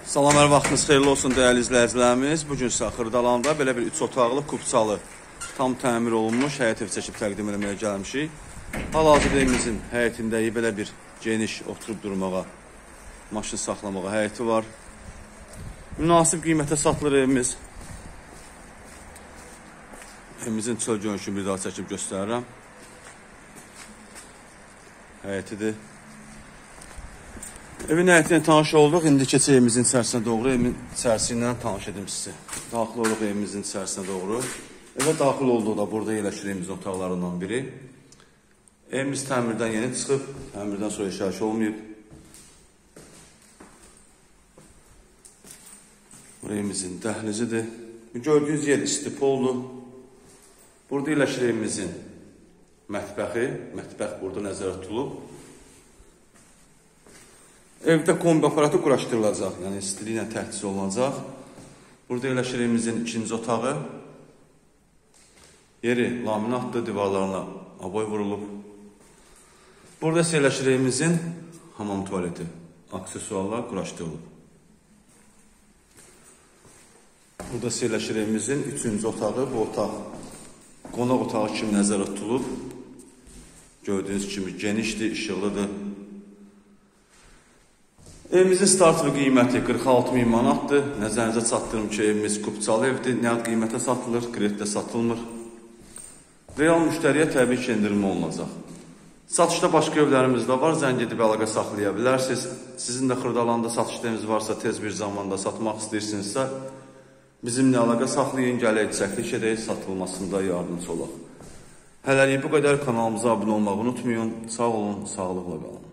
Salam, hər vaxtınız xeyirli olsun dəyərli izləyicilərimiz. Bugün sizə Xırdalanda belə bir 3 otaqlı, kubçalı, tam təmir olunmuş həyət ev çəkib təqdim etməyə gəlmişik. Hal-hazırda evimizin həyətində belə bir geniş oturub durmağa, maşın saxlamağa həyəti var. Münasib qiymətə satılır evimiz. Evimizin çöl görünüşünü bir daha çəkib göstərirəm. Həyətidir. Evin həyətinə tanış olduq. İndi keçək evimizin içərisinə doğru. Evin içərisi ilə tanış edim sizə. Daxil oluq evimizin içərisinə doğru. Evə daxil olduqda burada yerləşir evimizin otaqlarından biri. Evimiz təmirdən yeni çıxıb. Təmirdən sonra yaşayış olmayıb. Bu evimizin dəhlizidir. Gördüyünüz yer istipoldur. Burada yerləşir evimizin mətbəxi. Mətbəx burada nəzərdə tutulub. Evdə kombi aparatı quraşdırılacaq, yəni istiliklə təchiz olunacaq. Burada yerləşir evimizin ikinci otağı. Yeri laminatdır, divarlarına aboy vurulub. Burada yerləşir evimizin hamam tualeti, aksesuarlar quraşdırılıb. Burada yerləşir evimizin üçüncü otağı. Bu otaq qonaq otağı kimi nəzərdə tutulub. Gördüyünüz kimi genişdir, işıqlıdır. Evimizin startlı qiyməti 46.000 manatdır. Nəzərinizə çatdırım ki, evimiz kubçalı evdir. Nəqd qiymətə satılır, kreditdə satılmır. Real müştəriyə təbii ki, endirim olunacaq. Satışda başqa evlərimiz də var. Zəng edib əlaqə saxlaya bilərsiniz. Sizin də Xırdalanda satışlarınız varsa, tez bir zamanda satmaq istəyirsinizsə, bizimlə əlaqə saxlayın, gələk, çəklik edək, satılmasında yardımcı olaq. Hələlik bu qədər. Kanalımıza abunə olmağı unutmayın. Sağ olun, sağlıqla qalın.